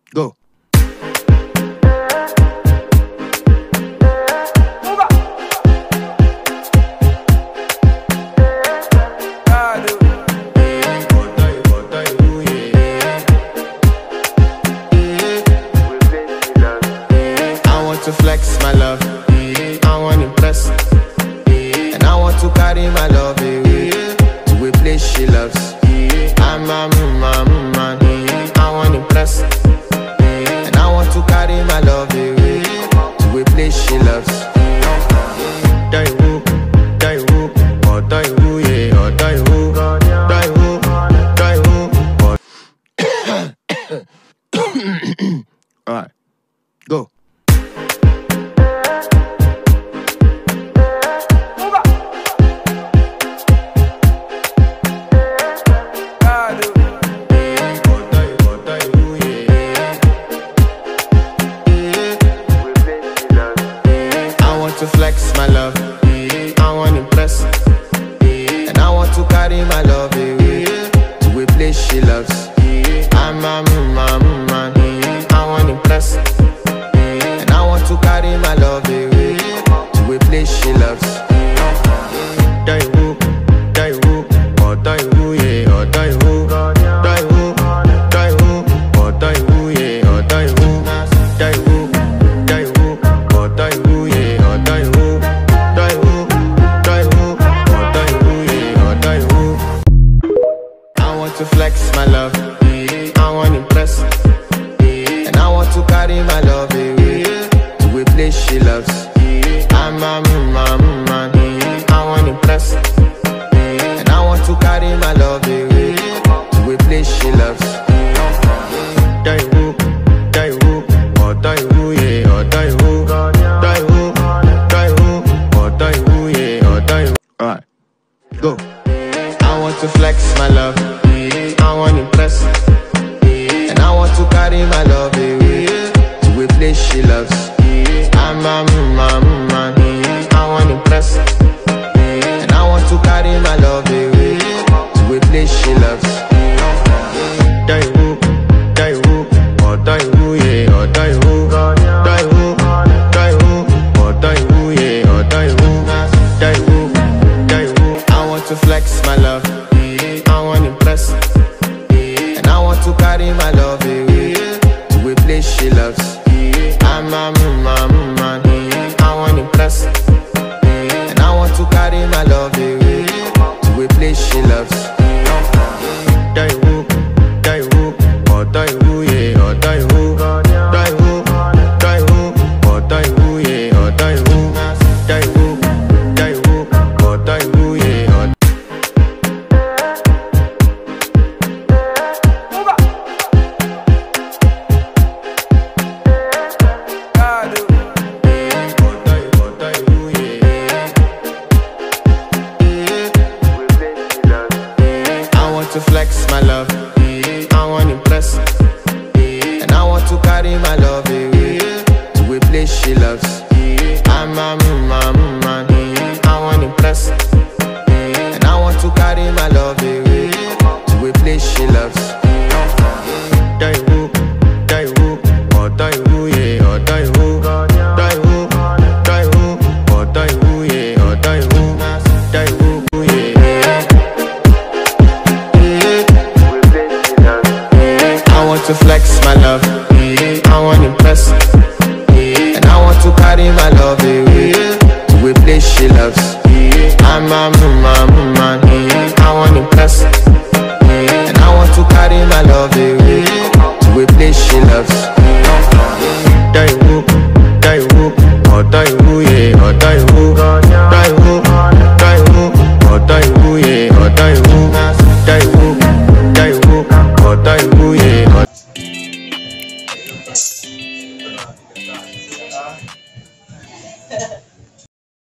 Go. To flex my love, I want to impress, and I want to carry my love away to a place she loves. I'm a man, I want to impress, and I want to carry my love away to a place she loves. Die woo, oh die woo, yeah, oh die woo, die woo, oh. All right, go. To flex my love, I want to impress, and I want to carry my love away to a place she loves. I'm a man, I want to impress, and I want to carry my love away to a place she loves. Die woo, oh die woo, yeah, oh die woo, oh die woo, yeah, oh die woo, oh die woo, yeah. To flex my love, I want to impress, and I want to carry my love away to a place she loves. I'm a man, I want to impress, and I want to carry my love away to a place she loves. Die woo, oh die woo, yeah, oh die woo, oh die woo, yeah, oh die woo. All right, go. I want to flex my love, I want to impress, and I want to carry my love away to a place she loves. I'm a man, I want to impress, and I want to carry my love away to a place she loves. Die woo, oh die woo, yeah, oh die woo, oh die woo, yeah, oh die woo, I want to flex my love, I want to impress, and I want to carry my love away to a place she loves. I'm a man, I want to impress, and I want to carry my love away to a place she loves. Die woo, oh die woo, yeah, oh die woo, oh die woo, yeah, oh die woo, oh die woo, yeah, oh. To flex my love, I want to impress, and I want to carry my love away to a place she loves. I'm a man, I want to impress, and I want to carry my love away to a place she loves. Die woo, oh die woo, yeah, oh die woo, oh die woo, yeah, oh die woo, to flex my love, I want to impress, and I want to carry my love away to a place she loves. I'm a man.